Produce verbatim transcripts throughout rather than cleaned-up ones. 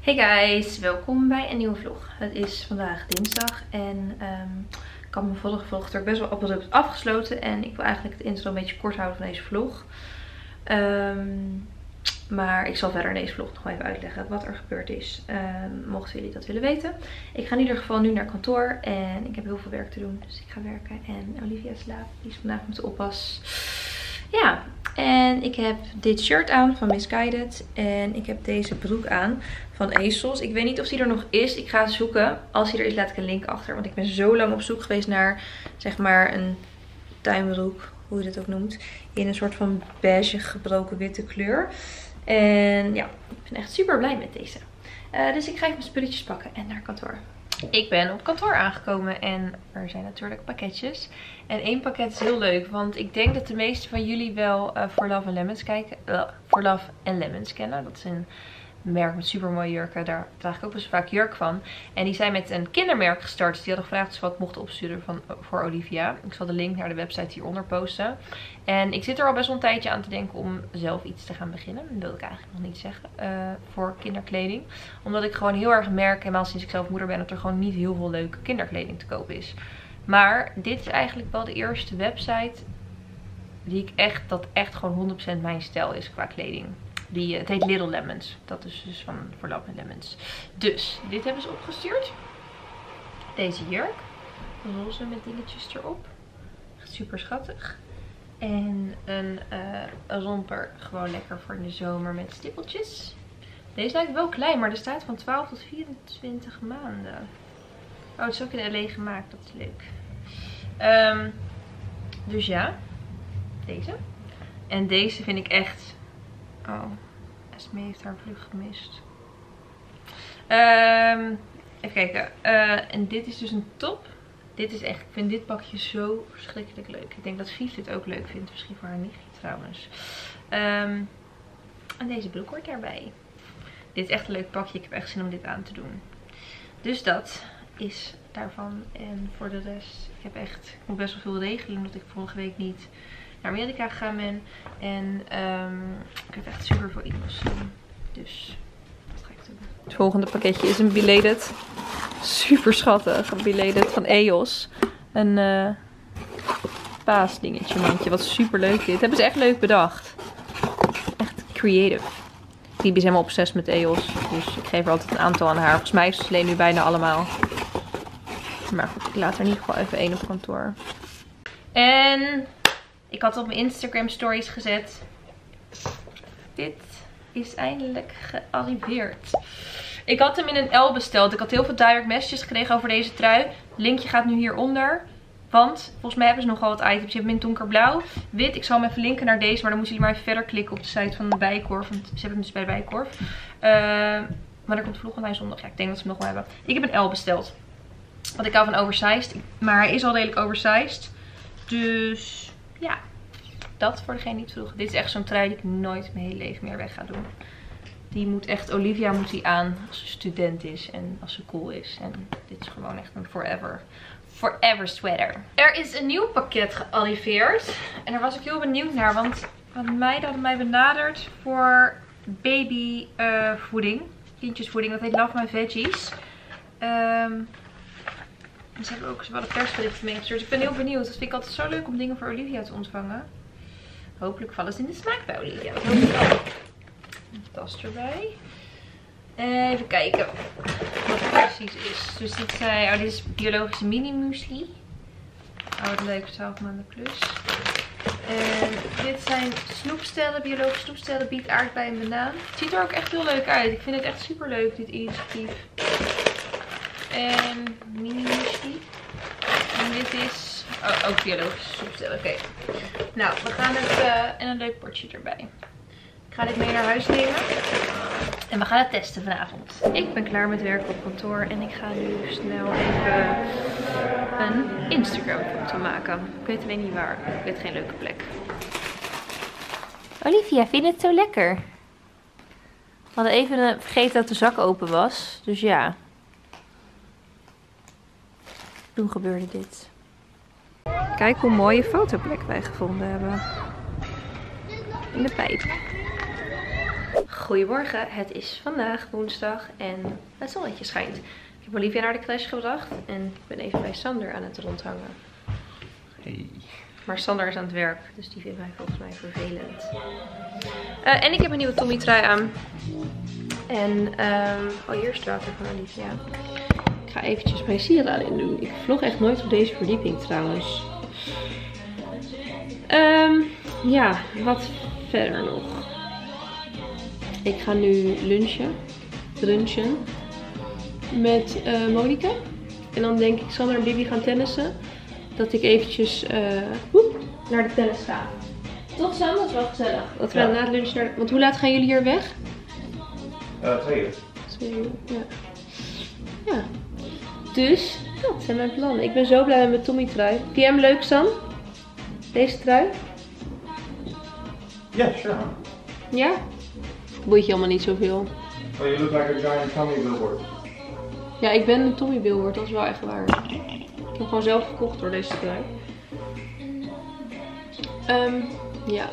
Hey guys, welkom bij een nieuwe vlog. Het is vandaag dinsdag en um, ik had mijn vorige vlog er best wel abrupt afgesloten. En ik wil eigenlijk het intro een beetje kort houden van deze vlog. Um, maar ik zal verder in deze vlog nog even uitleggen wat er gebeurd is. Um, mochten jullie dat willen weten. Ik ga in ieder geval nu naar kantoor en ik heb heel veel werk te doen. Dus ik ga werken en Olivia slaapt. Die is vandaag met de oppas. Ja, en ik heb dit shirt aan van Missguided. En ik heb deze broek aan van ASOS. Ik weet niet of die er nog is. Ik ga zoeken. Als die er is, laat ik een link achter. Want ik ben zo lang op zoek geweest naar, zeg maar, een tuinbroek. Hoe je dat ook noemt. In een soort van beige gebroken witte kleur. En ja, ik ben echt super blij met deze. Uh, dus ik ga even mijn spulletjes pakken en naar kantoor. Ik ben op kantoor aangekomen en er zijn natuurlijk pakketjes. En één pakket is heel leuk, want ik denk dat de meeste van jullie wel uh, For Love and Lemons kijken. Uh, For Love and Lemons kennen. Dat is een merk met super mooie jurken. Daar draag ik ook best vaak jurk van. En die zijn met een kindermerk gestart. Dus die hadden gevraagd of ze wat mochten opsturen van, voor Olivia. Ik zal de link naar de website hieronder posten. En ik zit er al best wel een tijdje aan te denken om zelf iets te gaan beginnen. Dat wil ik eigenlijk nog niet zeggen. Uh, voor kinderkleding. Omdat ik gewoon heel erg merk, helemaal sinds ik zelf moeder ben, dat er gewoon niet heel veel leuke kinderkleding te koop is. Maar dit is eigenlijk wel de eerste website die ik echt, dat echt gewoon honderd procent mijn stijl is qua kleding. Die, het heet Little Lemons. Dat is dus van For Love and Lemons. Dus, dit hebben ze opgestuurd. Deze jurk. Roze met dingetjes erop. Echt super schattig. En een uh, romper. Gewoon lekker voor in de zomer met stippeltjes. Deze lijkt wel klein, maar er staat van twaalf tot vierentwintig maanden. Oh, het is ook in L A gemaakt. Dat is leuk. Um, dus ja. Deze. En deze vind ik echt... Oh, Esme heeft haar vlucht gemist. Um, even kijken. Uh, en dit is dus een top. Dit is echt, ik vind dit pakje zo verschrikkelijk leuk. Ik denk dat Vief dit ook leuk vindt. Misschien voor haar nichtje trouwens. Um, en deze broek hoort daarbij. Dit is echt een leuk pakje. Ik heb echt zin om dit aan te doen. Dus dat is daarvan. En voor de rest, ik heb echt, ik moet best wel veel regelen. Omdat ik vorige week niet naar Amerika gegaan ben. En um, ik heb echt super veel e-mails staan. Dus wat ga ik doen? Het volgende pakketje is een Belated. Super schattig. Een Belated van E O S. Een uh, paasdingetje mandje. Wat super leuk dit. Hebben ze echt leuk bedacht. Echt creative. Bibi is helemaal obsessief met E O S. Dus ik geef er altijd een aantal aan haar. Volgens mij is ze alleen nu bijna allemaal. Maar goed, ik laat er in ieder geval even één op kantoor. En... ik had op mijn Instagram stories gezet. Dit is eindelijk gearriveerd. Ik had hem in een L besteld. Ik had heel veel direct messages gekregen over deze trui. Linkje gaat nu hieronder. Want volgens mij hebben ze nogal wat items. Je hebt hem in donkerblauw. Wit. Ik zal hem even linken naar deze. Maar dan moeten jullie maar even verder klikken op de site van de Bijenkorf. Want ze hebben hem dus bij de Bijenkorf. Uh, maar er komt vlog mij zondag. Ja, ik denk dat ze hem nog wel hebben. Ik heb een L besteld. Want ik hou van oversized. Maar hij is al redelijk oversized. Dus... ja, dat voor degene die het vroeg. Dit is echt zo'n trui die ik nooit mijn hele leven meer weg ga doen. Die moet echt, Olivia moet die aan als ze student is en als ze cool is. En dit is gewoon echt een forever, forever sweater. Er is een nieuw pakket gearriveerd. En daar was ik heel benieuwd naar, want een meiden hadden mij benaderd voor babyvoeding. Uh, kindjesvoeding, dat heet Love My Veggies. Um, En ze hebben ook wel een persbericht mee gestuurd. Ik ben heel benieuwd. Dat vind ik altijd zo leuk om dingen voor Olivia te ontvangen. Hopelijk vallen ze in de smaak bij Olivia. Dat hoop ik wel. Een tas erbij. Even kijken wat het precies is. Dus dit, zijn, oh, dit is biologische mini muesli. Oh, wat leuk. twaalf maanden plus. En dit zijn snoepstellen. Biologische snoepstellen. Biet, aardbei en banaan. Het ziet er ook echt heel leuk uit. Ik vind het echt super leuk, dit initiatief. En mini muesli. En dit is oh, ook biologische snoepstellen. Oké. Okay. Nou, we gaan het uh, en een leuk bordje erbij. Ik ga dit mee naar huis nemen. En we gaan het testen vanavond. Ik ben klaar met werken op kantoor. En ik ga nu snel even een Instagram foto maken. Ik weet alleen niet waar. Ik weet geen leuke plek. Olivia, vind je het zo lekker? We hadden even vergeten dat de zak open was. Dus ja. Toen gebeurde dit. Kijk hoe mooie fotoplek wij gevonden hebben. In de pijp. Goedemorgen, het is vandaag woensdag en het zonnetje schijnt. Ik heb Olivia naar de crash gebracht en ik ben even bij Sander aan het rondhangen. Hey. Maar Sander is aan het werk, dus die vindt mij volgens mij vervelend. Uh, en ik heb een nieuwe Tommy trui aan. En, um, oh hier is het water van Olivia. Ik ga eventjes mijn sieraden in doen. Ik vlog echt nooit op deze verdieping trouwens. Um, ja, wat verder nog. Ik ga nu lunchen. Lunchen. Met uh, Monica. En dan denk ik Sander en Bibi gaan tennissen. Dat ik eventjes uh, woep, naar de tennis ga. Toch Sam, dat is wel gezellig. Dat we ja. na het lunch naar de... Want hoe laat gaan jullie hier weg? Uh, twee uur. Twee uur, ja. Ja. Dus, dat zijn mijn plannen. Ik ben zo blij met mijn Tommy trui. Vind jij hem leuk, Sam? Deze trui? Ja, yeah, sure. Ja? Boeit je allemaal niet zoveel. Oh, je look like a giant Tommy billboard. Ja, ik ben een Tommy billboard, dat is wel echt waar. Ik heb gewoon zelf gekocht door deze trui. Um, ja.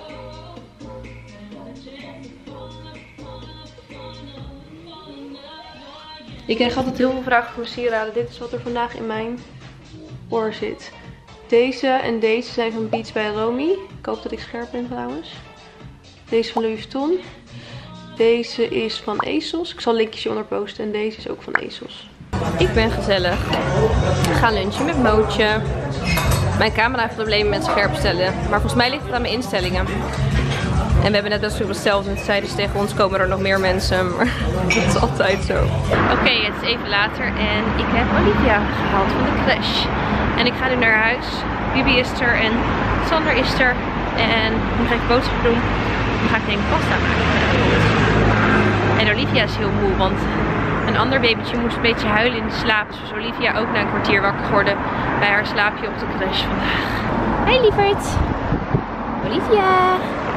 Ik krijg altijd heel veel vragen voor mijn sieraden. Dit is wat er vandaag in mijn oor zit. Deze en deze zijn van Beats bij Romy. Ik hoop dat ik scherp ben trouwens. Deze van Louis Vuitton. Deze is van ASOS. Ik zal linkjes onder posten. En deze is ook van ASOS. Ik ben gezellig. Ik ga lunchen met Mootje. Mijn camera heeft problemen met scherp stellen. Maar volgens mij ligt het aan mijn instellingen. En we hebben net best veel besteld. En zeiden ze tegen ons komen er nog meer mensen. Maar dat is altijd zo. Oké, okay, het is even later. En ik heb Olivia gehaald van de crash. En ik ga nu naar huis. Bibi is er en Sander is er. En nu ga ik boodschappen doen. Dan ga ik denk ik pasta maken. En Olivia is heel moe, want een ander babytje moest een beetje huilen in de slaap. Dus Olivia ook na een kwartier wakker geworden bij haar slaapje op de crash vandaag. Hey lieverd! Olivia!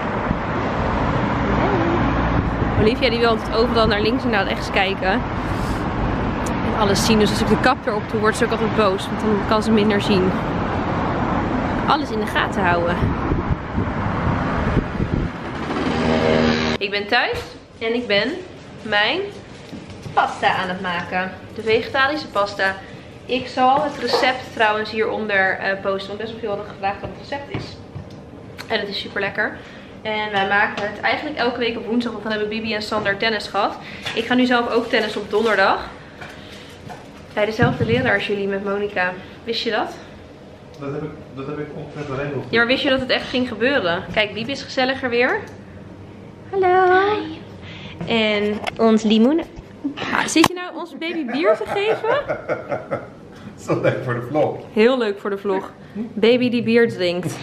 Hey. Olivia die wil altijd overal naar links en naar rechts kijken. En alles zien. Dus als ik de kap erop doe, wordt ze ook altijd boos. Want dan kan ze minder zien. Alles in de gaten houden. Ik ben thuis en ik ben mijn pasta aan het maken. De vegetarische pasta. Ik zal het recept trouwens hieronder uh, posten. Want best wel veel hadden gevraagd wat het recept is. En het is super lekker. En wij maken het eigenlijk elke week op woensdag. Want dan hebben Bibi en Sander tennis gehad. Ik ga nu zelf ook tennis op donderdag. Bij dezelfde leraar als jullie met Monica. Wist je dat? Dat heb ik, dat heb ik ongeveer geregeld. Ja, maar wist je dat het echt ging gebeuren? Kijk, Bibi is gezelliger weer. Hallo. Hi. En ons limoen. Ah, zit je nou ons baby bier te geven? Dat is wel leuk voor de vlog. Heel leuk voor de vlog. Baby die bier drinkt.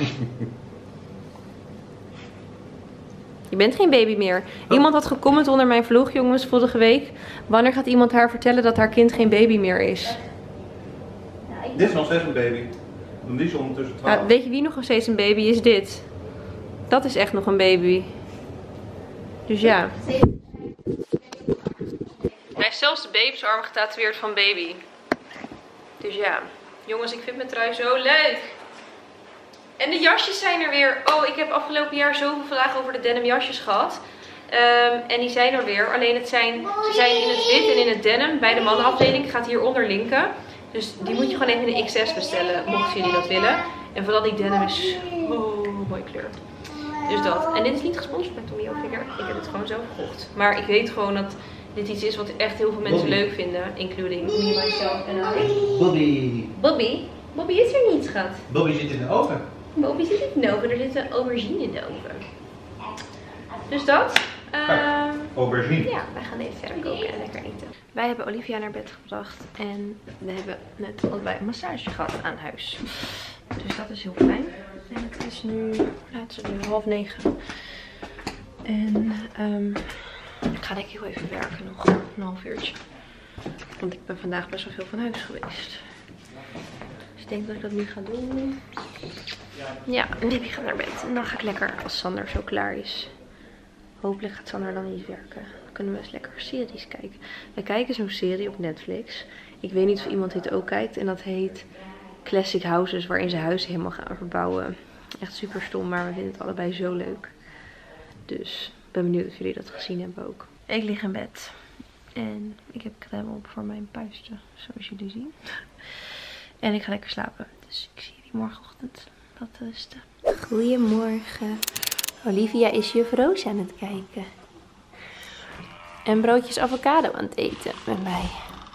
Je bent geen baby meer. Iemand had gecomment onder mijn vlog, jongens, vorige week. Wanneer gaat iemand haar vertellen dat haar kind geen baby meer is? Dit is nog steeds een baby. Dan die is ondertussen twaalf. Nou, weet je wie nog steeds een baby is? Dit. Dat is echt nog een baby. Dus ja. Hij heeft zelfs de babysarm getatoeëerd van baby. Dus ja. Jongens, ik vind mijn trui zo leuk. En de jasjes zijn er weer. Oh, ik heb afgelopen jaar zoveel vragen over de denim jasjes gehad. Um, en die zijn er weer. Alleen het zijn, ze zijn in het wit en in het denim. Bij de mannenafdeling. Ik ga het hieronder linken. Dus die moet je gewoon even in de X S bestellen. Mochten jullie dat willen. En vooral die denim is oh, mooie kleur. Dus dat. En dit is niet gesponsord bij Tommy Hilfiger. Ik heb het gewoon zelf gekocht. Maar ik weet gewoon dat dit iets is wat echt heel veel mensen Bobby. leuk vinden. Including me, myself en I. Bobby. Bobby? Bobby is er niet, schat. Bobby zit in de oven. Bobby zit in de oven. Er zit een aubergine in de oven. Dus dat. Uh, aubergine. Ja, wij gaan even verder koken en lekker eten. Wij hebben Olivia naar bed gebracht. En we hebben net allebei een massage gehad aan huis. Dus dat is heel fijn. En het is nu, nou, het is nu half negen. En um, ik ga denk ik heel even werken nog. Een half uurtje. Want ik ben vandaag best wel veel van huis geweest. Dus ik denk dat ik dat nu ga doen. Ja, en Bibi gaat naar bed. En dan ga ik lekker, als Sander zo klaar is. Hopelijk gaat Sander dan niet werken. Dan kunnen we eens lekker series kijken. We kijken zo'n serie op Netflix. Ik weet niet of iemand dit ook kijkt. En dat heet Classic Houses. Waarin ze huizen helemaal gaan verbouwen. Echt super stom. Maar we vinden het allebei zo leuk. Dus Ik ben benieuwd of jullie dat gezien hebben ook. Ik lig in bed. En ik heb crème op voor mijn puisten. Zoals jullie zien. En ik ga lekker slapen. Dus ik zie jullie morgenochtend. Dat is de... Goedemorgen. Olivia is juf Roos aan het kijken. En broodjes avocado aan het eten met mij.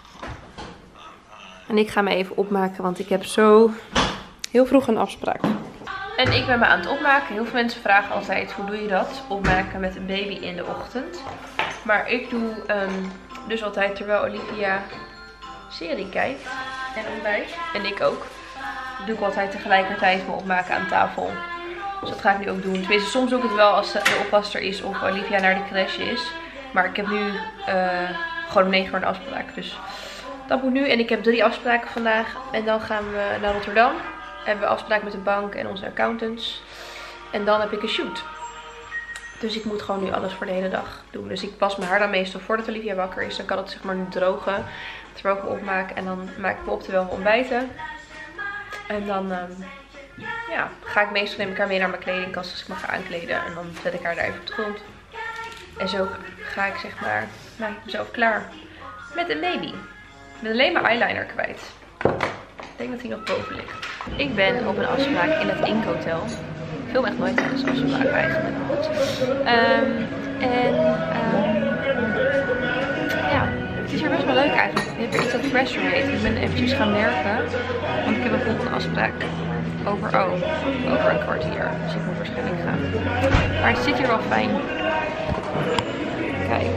En ik ga me even opmaken, want ik heb zo heel vroeg een afspraak. En ik ben me aan het opmaken. Heel veel mensen vragen altijd, hoe doe je dat? Opmaken met een baby in de ochtend. Maar ik doe um, dus altijd terwijl Olivia serie kijkt en ontbijt. En ik ook. Doe ik altijd tegelijkertijd me opmaken aan tafel. Dus dat ga ik nu ook doen. Tenminste, soms doe ik het wel als de oppasser is of Olivia naar de crash is. Maar ik heb nu uh, gewoon om negen uur een afspraak. Dus dat moet nu. En ik heb drie afspraken vandaag. En dan gaan we naar Rotterdam. Hebben we afspraak met de bank en onze accountants. En dan heb ik een shoot. Dus ik moet gewoon nu alles voor de hele dag doen. Dus ik was mijn haar dan meestal voordat Olivia wakker is. Dan kan het zeg maar nu drogen. Terwijl ik me opmaak. En dan maak ik me op terwijl we ontbijten. En dan um, ja, ga ik meestal neem ik haar mee naar mijn kledingkast als ik me ga aankleden. En dan zet ik haar daar even op de grond. En zo ga ik zeg maar, maak ik mezelf klaar met een baby. Ik ben alleen mijn eyeliner kwijt. Ik denk dat hij nog boven ligt. Ik ben op een afspraak in het Ink Hotel. Ik film echt nooit tijdens afspraken eigenlijk. Um, en um, ja, het is hier best wel leuk eigenlijk. Ik heb er iets dat pressure heet. Ik ben eventjes gaan werken. Want ik heb een volgende afspraak. Over, oh, over een kwartier. Dus ik moet waarschijnlijk gaan. Maar het zit hier wel fijn. Kijk.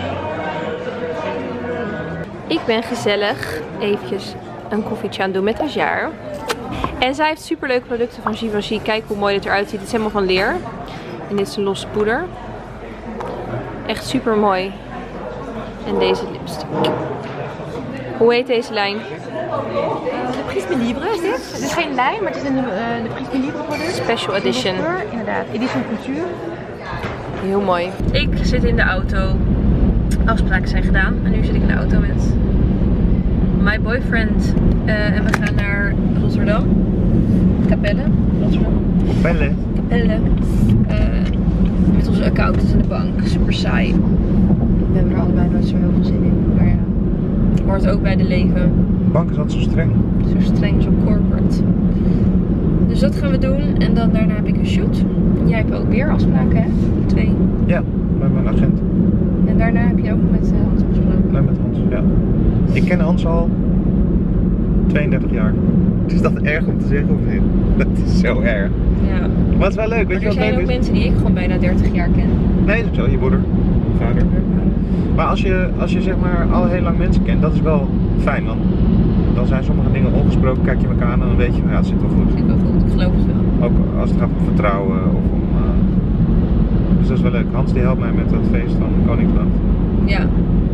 Ik ben gezellig eventjes een koffietje aan het doen met Ajar. En zij heeft super leuke producten van Givenchy. Kijk hoe mooi dit eruit ziet. Het is helemaal van leer. En dit is een losse poeder. Echt super mooi. En deze lipstick. Hoe heet deze lijn? De Prisme Libre is dit. Het is geen lijn, maar het is een uh, de Prisme Libre product. Special edition. Inderdaad, edition couture. Heel mooi. Ik zit in de auto. Afspraken zijn gedaan. En nu zit ik in de auto met my boyfriend. Uh, en we gaan naar Rotterdam. Capelle. Rotterdam. Capelle. Capelle. Uh, met onze accountants in de bank. Super saai. We hebben er allebei nooit zo heel veel zin in. Maar ja, hoort ook bij de leven. De bank is altijd zo streng. Zo streng, zo corporate. Dus dat gaan we doen. En dan daarna heb ik een shoot. Jij hebt ook weer afspraken, hè? Twee. Ja, met mijn agent. En daarna heb je ook met uh, Hans afspraken. Nee, met Hans, ja. Ik ken Hans al tweeëndertig jaar. Is dat erg om te zeggen of niet? Dat is zo erg. Ja. Maar het is wel leuk, weet je wat leuk is? Er zijn ook mensen die ik gewoon bijna dertig jaar ken. Nee, dat is zo. Je moeder, vader. Maar als je, als je zeg maar al heel lang mensen kent, dat is wel fijn. Want dan zijn sommige dingen ongesproken, kijk je elkaar aan en dan weet je, ja, het zit wel goed. Het zit wel goed, ik geloof het wel. Ook als het gaat om vertrouwen of om... Uh... Dus dat is wel leuk. Hans die helpt mij met dat feest van Koningsnacht. Ja.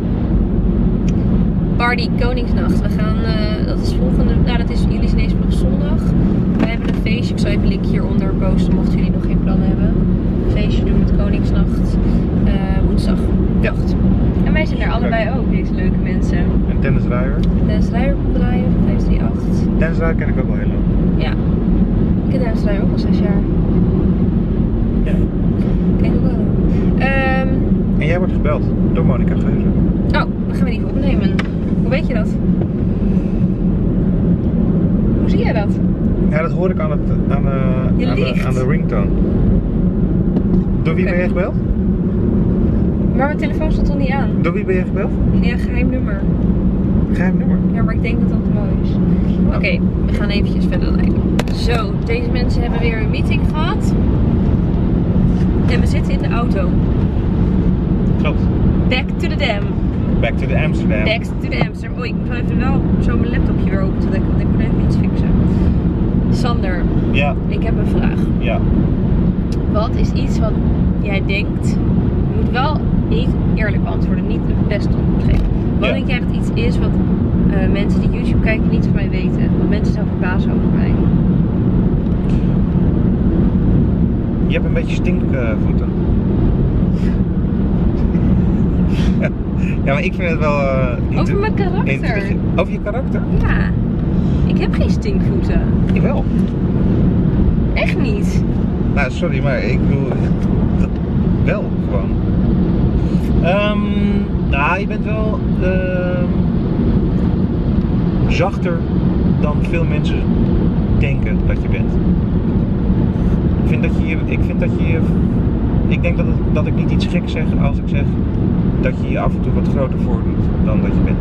Party Koningsnacht. We gaan, uh, dat is volgende, nou dat is, jullie zijn deze vlog zondag. We hebben een feestje, ik zal even een link hieronder posten mochten jullie nog geen plannen hebben. Een feestje doen met Koningsnacht. Uh, woensdag. Ja. En wij zijn er allebei ook, deze leuke mensen. En Dennis Ruijer. Dennis Ruijer komt draaien van vijf drie acht. Dennis Ruijer ken ik ook wel heel lang. Ja. Ik ken Dennis Ruijer ook al zes jaar. Ja. Kijk ook wel. Um, en jij wordt gebeld door Monica Geuze. Oh, dan gaan we die opnemen. Hoe weet je dat? Hoe zie jij dat? Ja, dat hoor ik aan, het, aan, uh, aan, de, aan de ringtone. Door wie okay. ben je gebeld? Maar mijn telefoon stond toch niet aan? Door wie ben je gebeld? Ja, geheim nummer. Geheim nummer? Ja, maar ik denk dat dat mooi is. Oké, okay, we gaan eventjes verder lijken. Zo, deze mensen hebben weer een meeting gehad. En we zitten in de auto. Klopt. Back to the dam. Back to the Amsterdam. Back to the Amsterdam. Oh, ik moet wel even wel zo mijn laptopje weer open te dekken, want ik moet even iets fixen. Sander. Ja. Ik heb een vraag. Ja. Wat is iets wat jij denkt, je moet wel niet eerlijk antwoorden, niet het beste antwoord geven. Wat ja. denk jij dat iets is wat uh, mensen die YouTube kijken niet van mij weten? Wat mensen zijn verbazen over mij? Je hebt een beetje stinkvoeten. Ja, maar ik vind het wel... Uh, over mijn karakter. Over je karakter? Ja. Ik heb geen stinkvoeten. Jawel. Echt niet? Nou, sorry, maar ik bedoel... Dat, wel, gewoon. Um, nou, je bent wel uh, zachter dan veel mensen denken dat je bent. Ik vind dat je, ik vind dat je, ik denk dat, het, dat ik niet iets gek zeg als ik zeg dat je je af en toe wat groter voordoet dan dat je bent.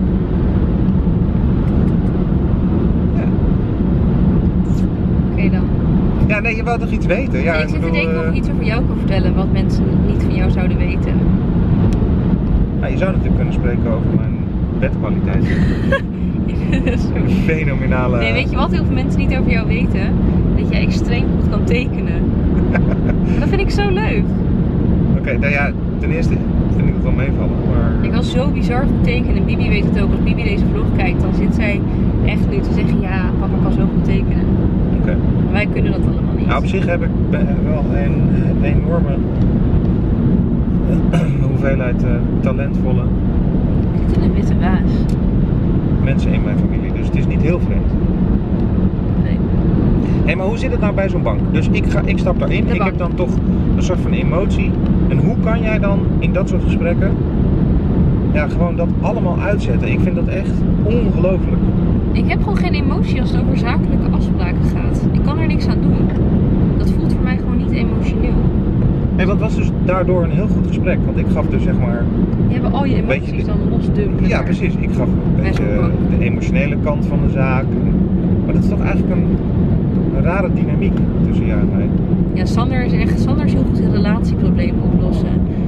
Ja. Oké okay, dan. Ja, nee, je wou toch iets weten? Ja, nee, ik ik zit te denken of uh... ik iets over jou kan vertellen wat mensen niet van jou zouden weten. Ja, je zou natuurlijk kunnen spreken over mijn bedkwaliteit. Een fenomenale... Nee, weet je wat heel veel mensen niet over jou weten? Dat jij extreem goed kan tekenen. Dat vind ik zo leuk. Oké, okay, nou ja, ten eerste vind ik het wel meevallen, maar... Ik was zo bizar goed tekenen en Bibi weet het ook. Als Bibi deze vlog kijkt, dan zit zij echt nu te zeggen, ja, papa kan zo goed tekenen. Oké. Okay. Maar wij kunnen dat allemaal niet. Nou, op zich heb ik wel een, een enorme hoeveelheid uh, talentvolle... Ik zit in een witte waas. Mensen in mijn familie, dus het is niet heel vreemd. Nee. Hé, hey, maar hoe zit het nou bij zo'n bank? Dus ik, ga, ik stap daarin, ik heb dan toch een soort van emotie. En hoe kan jij dan in dat soort gesprekken ja, gewoon dat allemaal uitzetten? Ik vind dat echt ongelooflijk. Ik heb gewoon geen emotie als het over zakelijke afspraken gaat. Ik kan er niks aan doen. Dat voelt voor mij gewoon niet emotioneel. Nee, want het was dus daardoor een heel goed gesprek. Want ik gaf dus zeg maar... Je hebt al je emoties beetje, dan losdumpen. Ja, precies. Ik gaf een beetje de emotionele kant van de zaak. Maar dat is toch eigenlijk een, een rare dynamiek tussen jou en mij. Ja, Sander is echt... Sander is heel goed in relatieproblemen oplossen.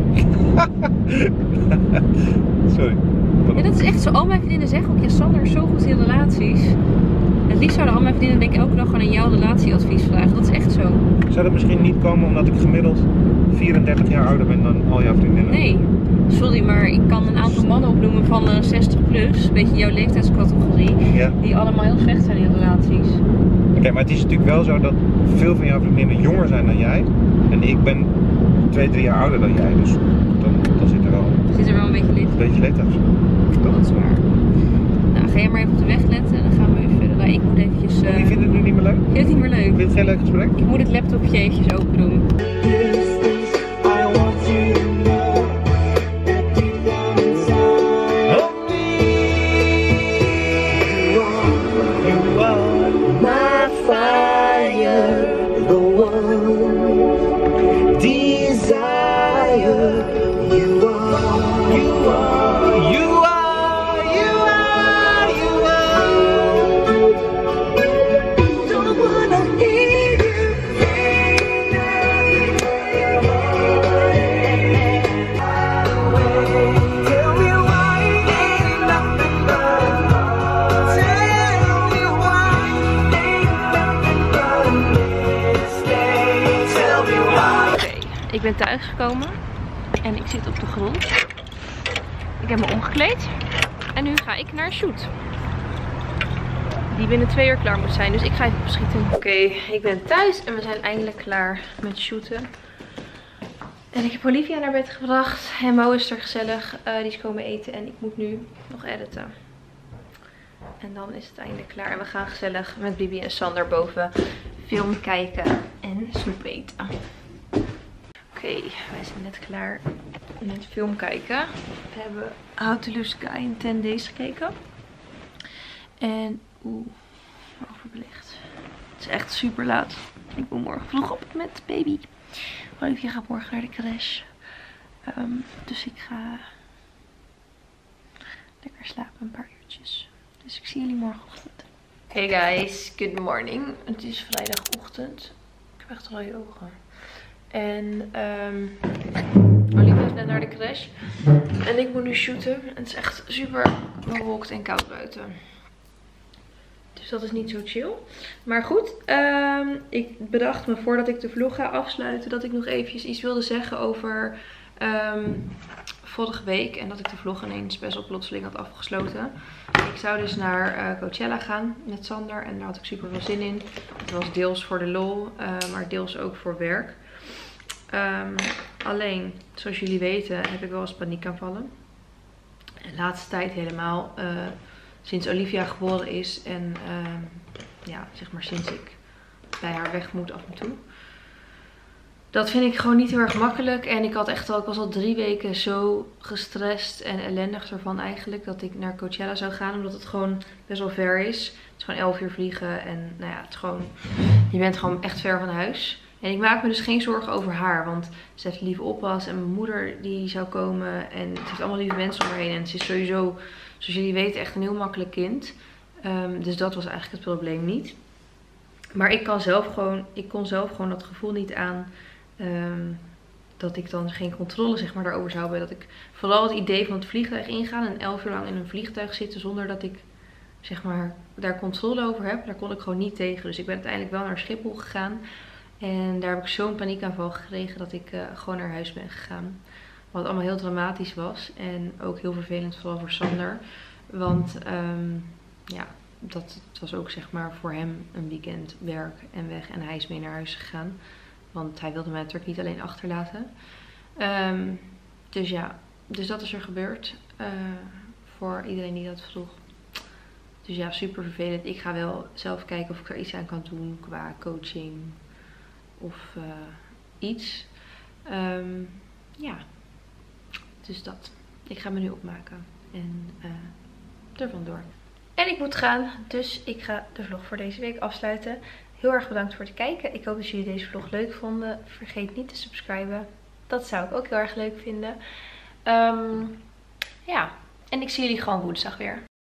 Sorry. Ja, dat is echt zo. Al mijn vriendinnen zeggen ook, ja, Sander is zo goed in relaties. Het liefst zouden al mijn vriendinnen denk ik elke dag gewoon aan jouw relatieadvies vragen. Dat is echt zo. Zou dat misschien niet komen omdat ik gemiddeld vierendertig jaar ouder ben dan al jouw vriendinnen? Nee. Sorry, maar ik kan een aantal mannen opnoemen van uh, zestig plus, een beetje jouw leeftijdscategorie, ja. Die allemaal heel slecht zijn in relaties. Oké, okay, maar het is natuurlijk wel zo dat veel van jouw vriendinnen jonger zijn dan jij. En ik ben twee, drie jaar ouder dan jij, dus dan, dan zit er wel... Zit er wel een beetje leeftijd? Een beetje leeftijd. Dat is waar. Nou, ga jij maar even op de weg letten en dan gaan we weer verder. Nou, ik moet eventjes... Uh... Oh, je vindt het nu niet meer leuk? Ik vind het niet meer leuk. Vind je het geen leuk gesprek? Ik moet het laptopje eventjes open doen. Ik ben thuis gekomen en ik zit op de grond. Ik heb me omgekleed en nu ga ik naar een shoot. Die binnen twee uur klaar moet zijn, dus ik ga even beschieten. Oké, okay, ik ben thuis en we zijn eindelijk klaar met shooten. En ik heb Olivia naar bed gebracht en Mo is er gezellig. Uh, die is komen eten en ik moet nu nog editen. En dan is het eindelijk klaar en we gaan gezellig met Bibi en Sander boven film kijken en snoep eten. Oké, okay, wij zijn net klaar met film kijken. We hebben How to Lose Guy in ten days gekeken. En oeh, overbelicht. Het is echt super laat. Ik moet morgen vroeg op met baby. Olivia gaat morgen naar de crash. Um, dus ik ga lekker slapen een paar uurtjes. Dus ik zie jullie morgenochtend. Hey guys, good morning. Het is vrijdagochtend. Ik heb echt rode ogen. En um, Olivia is net naar de crash. En ik moet nu shooten. Het is echt super bewolkt en koud buiten. Dus dat is niet zo chill. Maar goed, um, ik bedacht me voordat ik de vlog ga afsluiten dat ik nog eventjes iets wilde zeggen over um, vorige week. En dat ik de vlog ineens best wel plotseling had afgesloten. Ik zou dus naar uh, Coachella gaan met Sander. En daar had ik super veel zin in. Het was deels voor de lol, uh, maar deels ook voor werk. Um, alleen, zoals jullie weten, heb ik wel eens paniekaanvallen. En de laatste tijd helemaal, uh, sinds Olivia geboren is en um, ja, zeg maar sinds ik bij haar weg moet af en toe. Dat vind ik gewoon niet heel erg makkelijk. En ik had echt al, ik was al drie weken zo gestrest en ellendig ervan eigenlijk. Dat ik naar Coachella zou gaan. Omdat het gewoon best wel ver is. Het is gewoon elf uur vliegen. En nou ja, het is gewoon, je bent gewoon echt ver van huis. En ik maak me dus geen zorgen over haar. Want ze heeft lieve oppas. En mijn moeder die zou komen. En het heeft allemaal lieve mensen om haar heen. En ze is sowieso, zoals jullie weten, echt een heel makkelijk kind. Um, dus dat was eigenlijk het probleem niet. Maar ik kan zelf gewoon, ik kon zelf gewoon dat gevoel niet aan. Um, dat ik dan geen controle zeg maar daarover zou hebben. Dat ik vooral het idee van het vliegtuig ingaan en elf uur lang in een vliegtuig zitten zonder dat ik zeg maar daar controle over heb. Daar kon ik gewoon niet tegen. Dus ik ben uiteindelijk wel naar Schiphol gegaan. En daar heb ik zo'n paniekaanval gekregen dat ik uh, gewoon naar huis ben gegaan. Wat allemaal heel dramatisch was. En ook heel vervelend vooral voor Sander. Want um, ja, dat het was ook zeg maar voor hem een weekend werk en weg. En hij is mee naar huis gegaan. Want hij wilde mij natuurlijk niet alleen achterlaten. Um, dus ja, dus dat is er gebeurd. Uh, voor iedereen die dat vroeg. Dus ja, super vervelend. Ik ga wel zelf kijken of ik er iets aan kan doen qua coaching. Of uh, iets. Um, ja, dus dat. Ik ga me nu opmaken. En uh, er vandoor. En ik moet gaan. Dus ik ga de vlog voor deze week afsluiten. Heel erg bedankt voor het kijken. Ik hoop dat jullie deze vlog leuk vonden. Vergeet niet te subscriben. Dat zou ik ook heel erg leuk vinden. Um, ja, en ik zie jullie gewoon woensdag weer.